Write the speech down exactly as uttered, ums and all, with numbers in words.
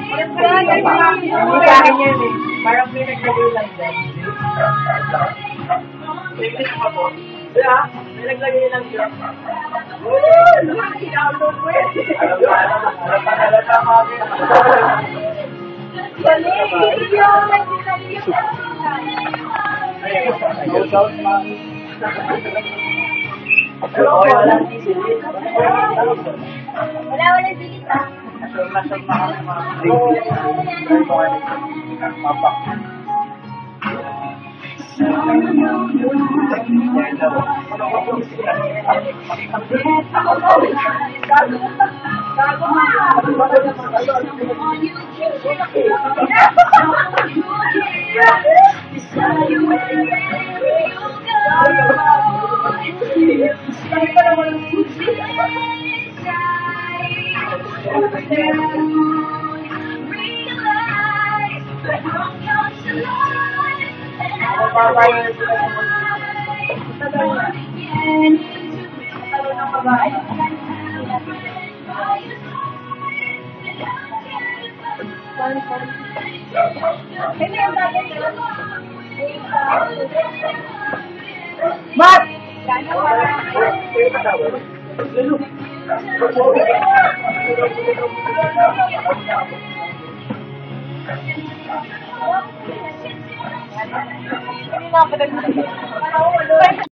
Hindi sa akin yan eh. Parang pinaglagay lang dyan. English pa po. Kaya, pinaglagay lang dyan. Woo! Download ko yan. Alam pa halata kami. Bali, yung No doubt, mami. Pero okay, walang sisilip. wala, wala silit ah. Nasyon na kami mga ladies. Try ko kayo. Papak. Mat! Hindi na ako